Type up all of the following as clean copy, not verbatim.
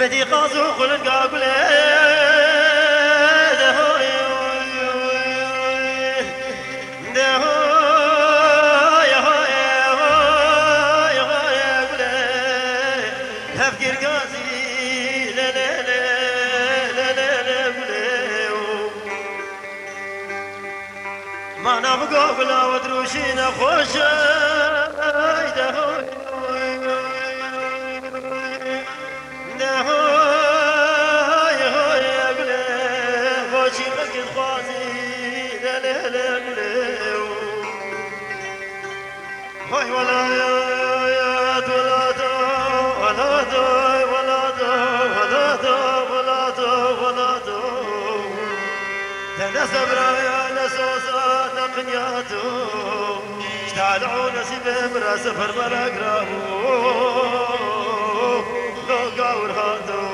مدي قازو خلق قاقله ما نبقى بلا ودروشين خوش هاي ولا يا ولا أنا سبرايا نسوسا نقنياتو اشتعلعو نسيبه برا سفر بلا قرابو لو قاور هاتو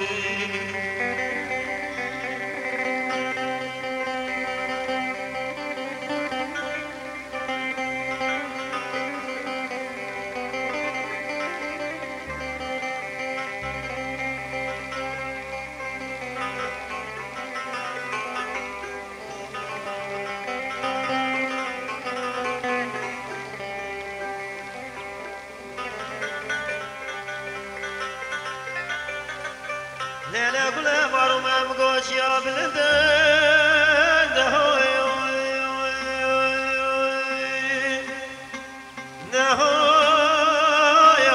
ليلة قلة بارو ما مقوش يا بلدان دهوي دهوي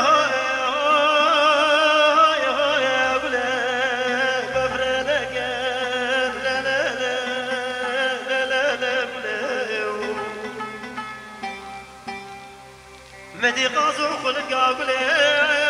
قلة بفردك لا لا لا لا لا قلة مدي قازو خلق قلة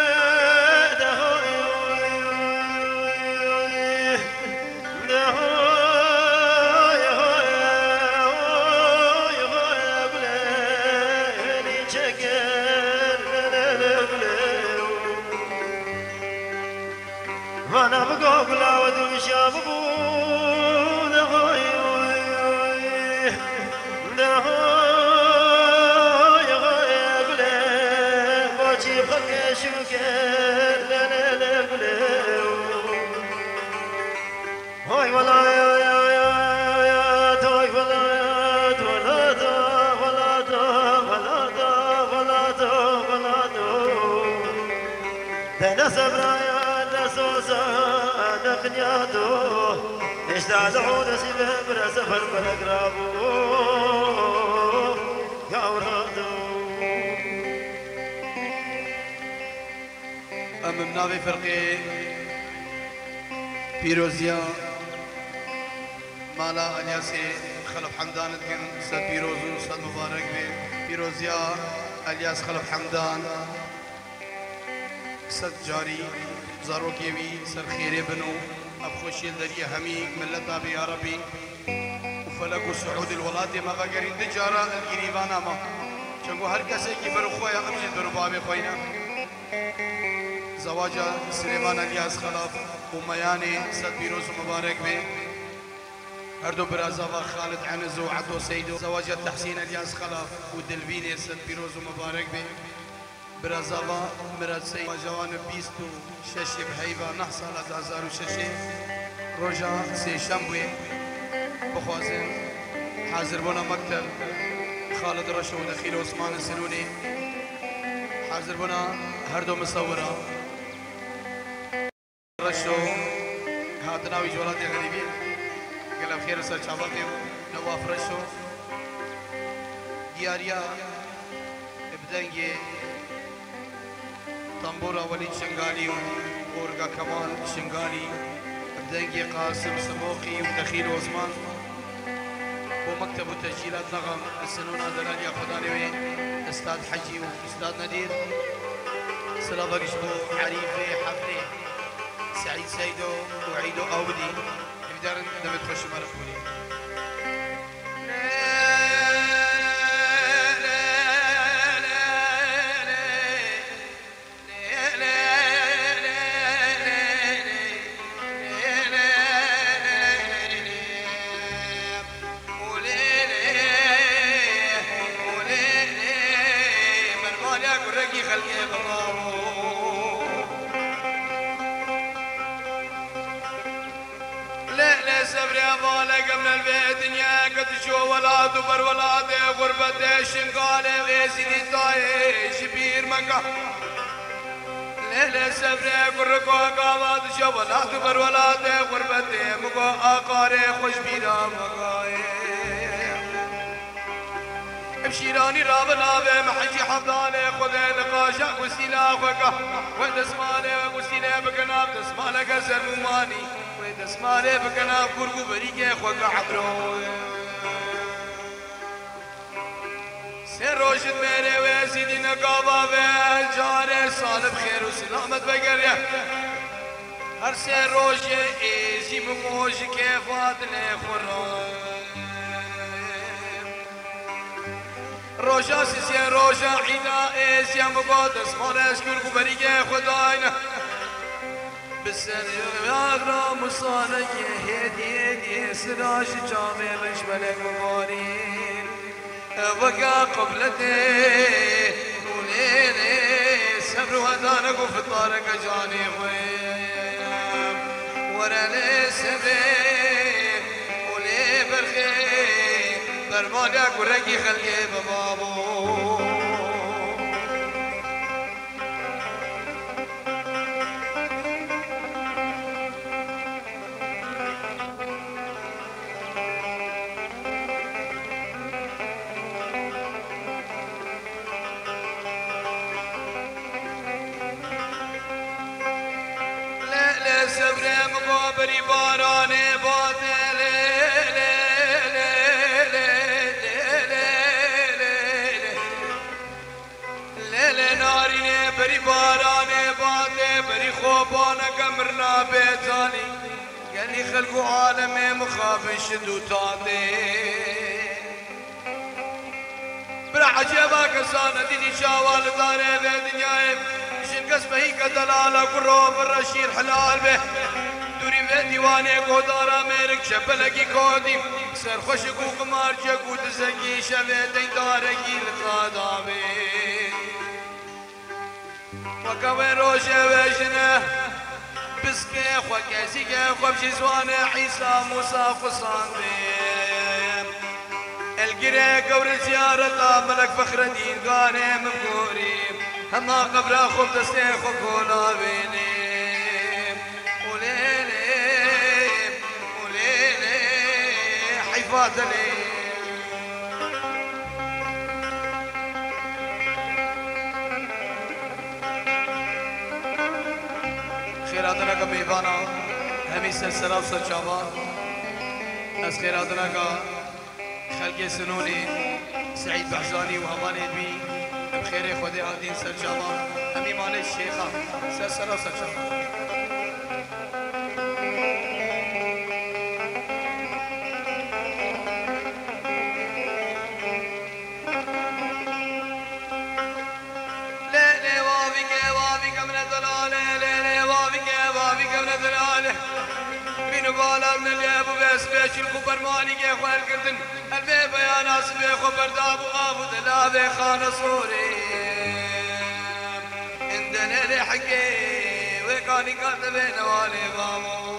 وانا بقول اودو شابو دهوي دهوي قولي باجي خلق شوكر لا لا لا قولي هاي ولا يا توي ولا انا سبرايا نسوسا نقنياتو اشتعلعو نسيبه برا سفر بلا قرابو يا ورادو ام ناوي فرقي بيروزيا مالا الياسي خلف حمدان كن سد بيروزو سد مبارك بي بيروزيا الياس خلف حمدان سد جاري زاروكيوي سر خيري بنو ابخوشي الدريا همي ملتا بي يا ربي وفلقوا سعود الولاد ما بقرين تجارة القريبانا ما شنقو هر كسي كي برو خويا امجي درو بابي خوينا زواجا سليمان الياس خلاف ومياني سد بيروز مبارك بي هردو برازافا خالد عنز وعدو سيدو زواجا تحسين الياس خلاف ودلبيني سد بيروز مبارك بي برازاوا مرسي جوان بيستو ششي بهيبة نحصل 2006 روجا سي شمبوي بخوازن حاضر بنا مكتب خالد رشو دخيل عثمان السنوني حاضر بنا هردو مصورة رشو هاتناوي جولاتي غريبين قال بخير سر شاباتي نواف رشو دياريا ابدنجي طنبورة وليد شنغالي وورقا كمال شنغالي بدنجي قاسم سموخي ودخيل عثمان ومكتب وتسجيلات نغم السنون دلال يا خداني استاذ حجي واستاذ ندير سلام رجبو عريفي حفري سعيد سيدو وعيدو اودي يقدر لما تخش مرحولي سبري بالك من البيت دنيا قد شو ولاد وبر ولاد غربة شنقال غيزي طايش بير مكة ليلة سبري قرقو قامات شو ولاد وبر ولاد غربة مكو آقاري خوش بيرا مكاي بشيراني راب نابه محجي حفظاني خذي نقاشا وسيلا خوكا ودسماني وسيلا بكناب دسمالك سرماني ودسمالي بكناب قرقو بريكي خوكا عبرو سروشت ميري ويسيدي نقابا جاري صال بخير وسلامت بقرية هر سروشي ايزي بموش كيفات لي خرام روشا سيسي روشا عيدا ايس يا مقدس ما نشكر كبريك خداينا بالسر يغرى مصالك هدي سراج جامع مشبلك مغارين وقا قبلتي وليلي سبر ودانك وفطارك جاني خيم ورالي سبيل ولي برخيم برمانيا قرقي خلقي ببابو لا سبري مقابري باراني باطل بری بارانه باده بری خوبانه کمرنا بیتانی گلی خلق و عالم مخافش دوتاده برا عجبا کسانه دینی شاوال داره به دنیای شن قسمه هی کدلاله قروب الرشیر حلال به دوری به دیوانه گودارا میرک شبلگی کودی سرخوش گو قمار جگو دزگی شوه دیدارگی لطادامه وكوين روشة وجنه بسكي خوكاسي خوبشي زوانه عيسى موسى قصان بيم القريق قبر زيارة ملك فخر الدين غانم مقوري هما قبر خوب دستي خوكولا بيني وليلي وليلي حيفات لي خيراتنا کا میبانا ہمیں سلسلہ سچابان از خيراتنا کا خلق سنوني سعيد بحزاني وهماني بي بخير خدي عادين سچابان ہمیں مال الشيخة سلسلہ سچابان بالا من الياب وبس بيش الخبر مالي كي اخوان الكردن البي بيانا سبي خبر دابو ابو دلابي خان صوري عندنا لي حقي وكاني كاتبين والي بابو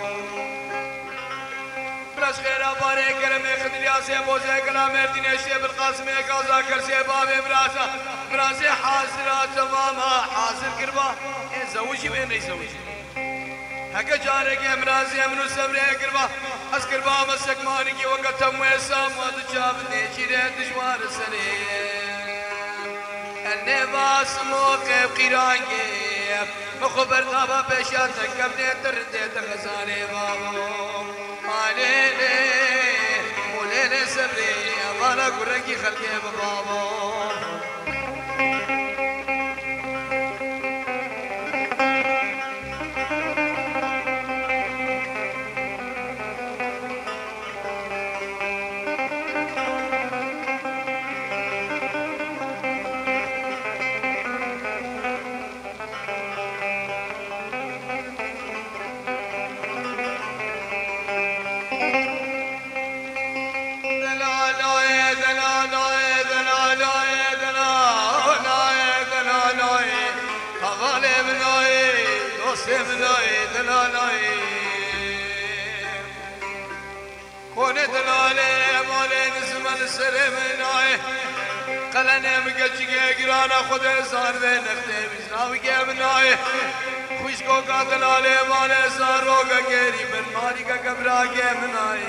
بلاش خير اباري كرمي خذ الياسي بوزي كلام اردين الشيب القاسمي كازا كرسي بابي براسي حاضرات تماما حاضر كربا زوجي وين يزوجي هكا جارك امرازي امنو سبري كربا اسكربا مسك مانيكي وقت مويسا ما تجابني جيرين دجوار السليم النباس موقف قيرانكي مخبر طابا بشاتك كبني تردي تغزاني بابو ماليلي وليلي سبري امانا قرقي خلقي ببابو هونه دلاله ماله نزمن سرمنای قلنه مگجگه گرانا خود زار به نخته بجناوی که بنای خوش کو کا دلاله ماله زارو گری بن ماری کا کبرا که منای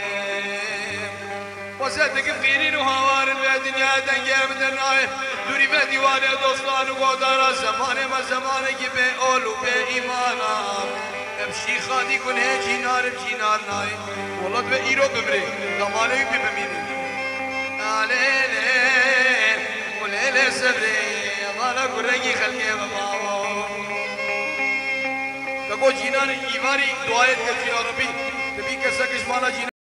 وسط قیرین و هوار به دنیا دنگه بدنای دوری به دیوار دوستان و گودارا زمانه که به اولو به ایمانم امشی خادی کنه چینار نای ولد به ایرو ببره دماله بی بمینی آلیله ولیله سبری مالا گرگی خلقه و باو کگو چینار ایواری دعایت که چینار ربی تبی کسا کشمالا چینار